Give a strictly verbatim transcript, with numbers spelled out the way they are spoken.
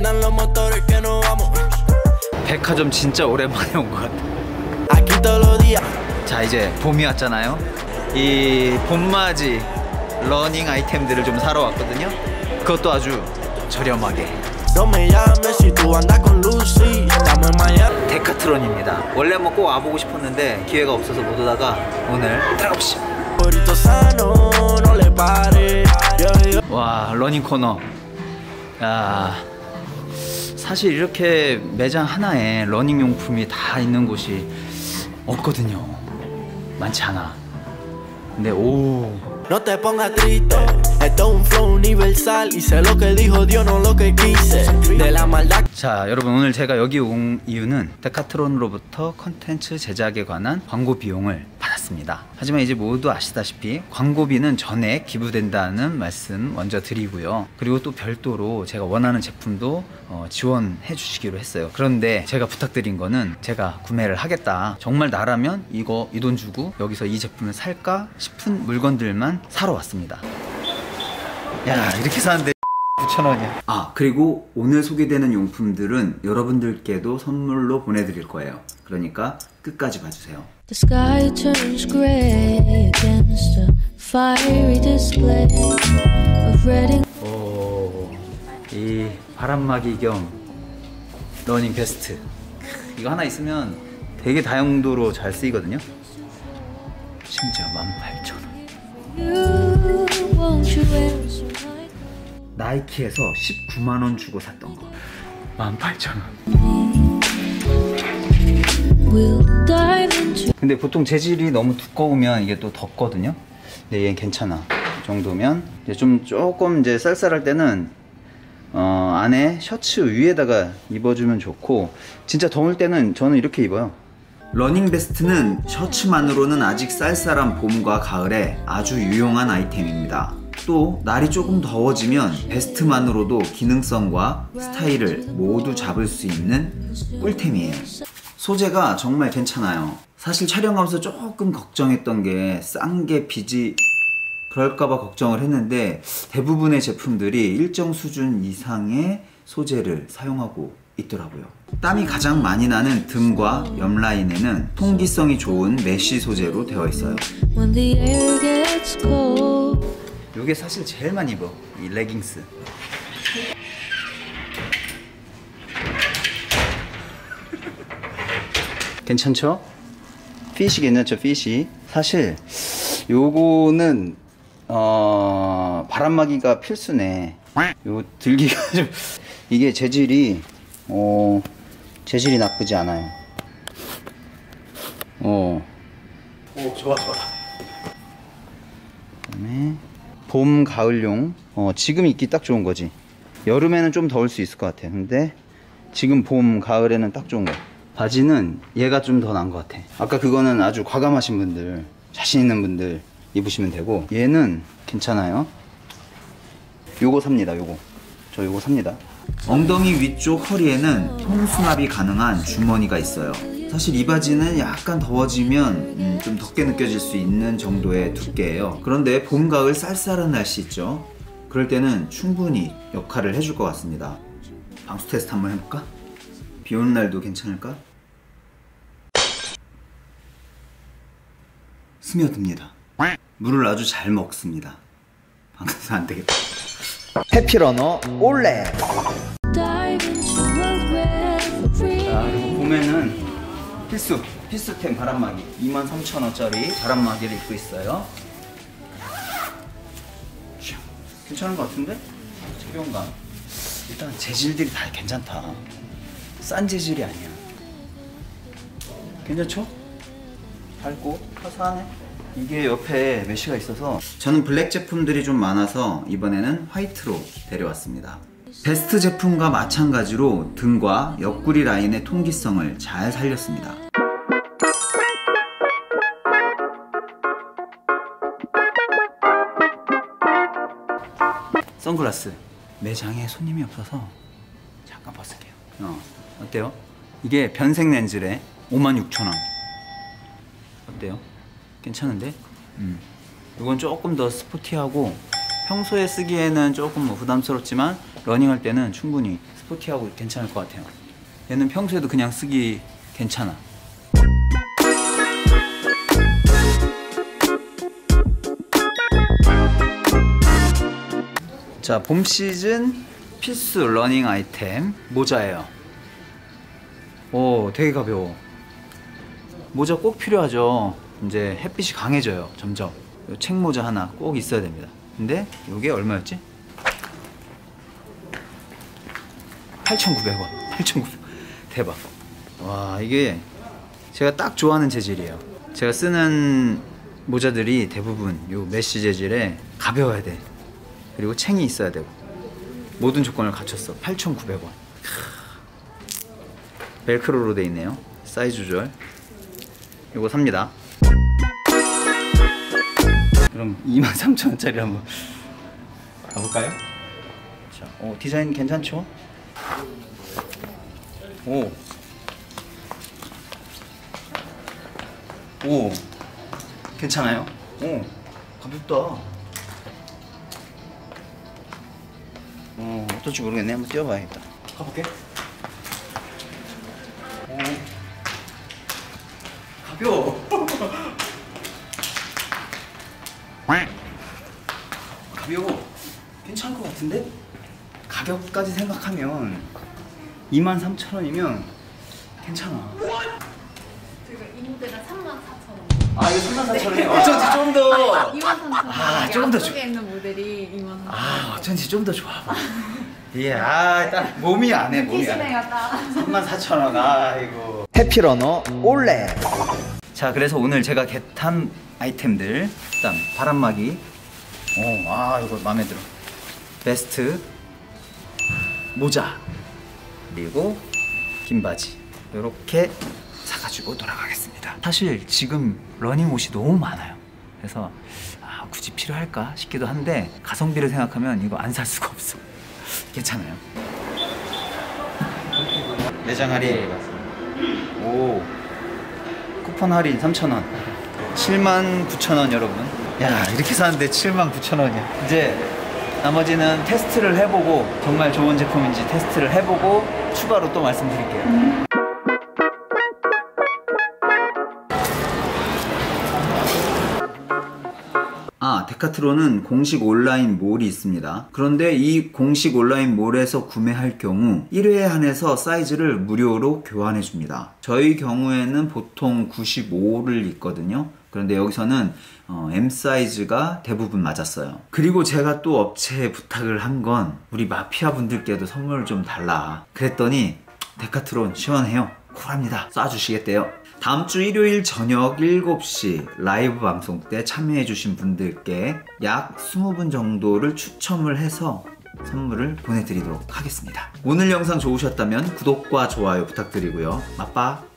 백화점 진짜 오랜만에 온 것 같아. 자, 이제 봄이 왔잖아요. 이 봄맞이 러닝 아이템들을 좀 사러 왔거든요. 그것도 아주 저렴하게. 데카트론입니다. 원래 뭐 꼭 와보고 싶었는데 기회가 없어서 못 오다가 오늘 들어가보시죠. 와, 러닝 코너. 야, 사실 이렇게 매장 하나에 러닝 용품이 다 있는 곳이 없거든요. 많지 않아. 근데 오. No te pongas triste, esto es un flow universal y sé lo que dijo Dios no lo que quise de la maldad. 자, 여러분 오늘 제가 여기 온 이유는 데카트론으로부터 컨텐츠 제작에 관한 광고 비용을 받았습니다. 하지만 이제 모두 아시다시피 광고비는 전액 기부된다는 말씀 먼저 드리고요. 그리고 또 별도로 제가 원하는 제품도 어, 지원해 주시기로 했어요. 그런데 제가 부탁드린 거는 제가 구매를 하겠다, 정말 나라면 이거 이 돈 주고 여기서 이 제품을 살까 싶은 물건들만 사러 왔습니다. 야, 이렇게 사는데 구천 원이야. 아, 그리고 오늘 소개되는 용품들은 여러분들께도 선물로 보내드릴 거예요. 그러니까 끝까지 봐주세요. The sky turns gray against a fiery display of red and... 오, 이 바람막이 겸 러닝 베스트, 이거 하나 있으면 되게 다용도로 잘 쓰이거든요. 심지어 만 팔천 원. 나이키에서 십구만 원 주고 샀던 거 만 팔천 원. 근데 보통 재질이 너무 두꺼우면 이게 또 덥거든요. 근데 얘는 괜찮아. 이 정도면 이제 좀 조금 이제 쌀쌀할 때는 어, 안에 셔츠 위에다가 입어주면 좋고, 진짜 더울 때는 저는 이렇게 입어요. 러닝 베스트는 셔츠만으로는 아직 쌀쌀한 봄과 가을에 아주 유용한 아이템입니다. 또 날이 조금 더워지면 베스트만으로도 기능성과 스타일을 모두 잡을 수 있는 꿀템이에요. 소재가 정말 괜찮아요. 사실 촬영하면서 조금 걱정했던 게 싼 게 비지 그럴까봐 걱정을 했는데 대부분의 제품들이 일정 수준 이상의 소재를 사용하고 있더라고요. 땀이 가장 많이 나는 등과 옆 라인에는 통기성이 좋은 메쉬 소재로 되어 있어요. 이게 사실 제일 많이 입어, 이 레깅스. 괜찮죠? 핏이 괜찮죠? 핏이. 사실 요거는 어... 바람막이가 필수네. 요 들기가 좀 이게 재질이 어... 재질이 나쁘지 않아요. 어. 오, 좋아 좋아. 그다음에 봄 가을용. 어, 지금 입기 딱 좋은 거지. 여름에는 좀 더울 수 있을 것 같아. 근데 지금 봄 가을에는 딱 좋은 거. 바지는 얘가 좀 더 나은 것 같아. 아까 그거는 아주 과감하신 분들, 자신 있는 분들 입으시면 되고, 얘는 괜찮아요. 요거 삽니다. 요거 저 요거 삽니다. 엉덩이 위쪽 허리에는 통수납이 가능한 주머니가 있어요. 사실 이 바지는 약간 더워지면 음, 좀 덥게 느껴질 수 있는 정도의 두께예요. 그런데 봄 가을 쌀쌀한 날씨 있죠. 그럴 때는 충분히 역할을 해줄 것 같습니다. 방수 테스트 한번 해볼까? 비 오는 날도 괜찮을까? 스며듭니다. 물을 아주 잘 먹습니다. 방수 안 되겠다. 해피러너 올레. 자, 그리고 봄에는 필수 필수템 바람막이. 이만 삼천 원짜리 바람막이를 입고 있어요. 괜찮은 것 같은데? 착용감. 일단 재질들이 다 괜찮다. 싼 재질이 아니야. 괜찮죠? 밝고 화사하네. 이게 옆에 메쉬가 있어서 저는 블랙 제품들이 좀 많아서 이번에는 화이트로 데려왔습니다. 베스트 제품과 마찬가지로 등과 옆구리 라인의 통기성을 잘 살렸습니다. 선글라스. 매장에 손님이 없어서 잠깐 벗을게요. 어, 어때요? 이게 변색 렌즈래. 오만 육천 원. 어때요? 괜찮은데? 음. 이건 조금 더 스포티하고 평소에 쓰기에는 조금 뭐 부담스럽지만 러닝할 때는 충분히 스포티하고 괜찮을 것 같아요. 얘는 평소에도 그냥 쓰기 괜찮아. 자, 봄 시즌 필수 러닝 아이템 모자예요. 오, 되게 가벼워. 모자 꼭 필요하죠. 이제 햇빛이 강해져요, 점점. 요 책모자 하나 꼭 있어야 됩니다. 근데 이게 얼마였지? 팔천구백 원. 팔천구백 원. 대박. 와, 이게 제가 딱 좋아하는 재질이에요. 제가 쓰는 모자들이 대부분 요 메쉬 재질에 가벼워야 돼. 그리고 챙이 있어야 되고 모든 조건을 갖췄어. 팔천구백 원. 벨크로로 돼 있네요. 사이즈 조절. 이거 삽니다. 그럼 이만 삼천 원짜리 한번 가볼까요? 자, 어, 디자인 괜찮죠? 오. 오. 괜찮아요? 오. 가볍다. 어, 어떨지 모르겠네. 한번 뛰어봐야겠다. 가볼게. 오. 가벼워. 가벼워. 괜찮을 것 같은데? 가격까지 생각하면 이만 삼천 원이면 괜찮아. 제가 이 모델은 삼만 사천 원. 아, 이거 삼만 사천 원이에요? 어쩐지 좀 더. 이만 삼천 원. 아, 조금 더 안쪽에 있는 모델이 이만 삼천 원. 아, 어쩐지 좀 더 좋아 봐. 예, 아, 딱 몸이 안 해, 몸이 안 해. 삼만 사천 원, 아이고. 해피러너 올레. 자, 그래서 오늘 제가 겟한 아이템들. 일단 바람막이. 오, 아, 이거 마음에 들어. 베스트, 모자, 그리고 긴 바지. 이렇게 사가지고 돌아가겠습니다. 사실 지금 러닝 옷이 너무 많아요. 그래서 아, 굳이 필요할까 싶기도 한데 가성비를 생각하면 이거 안 살 수가 없어. 괜찮아요. 매장 할인. 오, 쿠폰 할인 삼천 원. 칠만 구천 원 여러분. 야, 이렇게 사는데 칠만 구천 원이야. 이제 나머지는 테스트를 해보고 정말 좋은 제품인지 테스트를 해보고 추가로 또 말씀드릴게요. 아, 데카트론은 공식 온라인 몰이 있습니다. 그런데 이 공식 온라인 몰에서 구매할 경우 일 회에 한해서 사이즈를 무료로 교환해 줍니다. 저희 경우에는 보통 구십오를 입거든요. 그런데 여기서는 어, M 사이즈가 대부분 맞았어요. 그리고 제가 또 업체에 부탁을 한 건 우리 마피아 분들께도 선물을 좀 달라 그랬더니 데카트론 시원해요. 쿨합니다. 쏴주시겠대요. 다음 주 일요일 저녁 일곱 시 라이브 방송 때 참여해주신 분들께 약 이십 분 정도를 추첨을 해서 선물을 보내드리도록 하겠습니다. 오늘 영상 좋으셨다면 구독과 좋아요 부탁드리고요. 맛봐.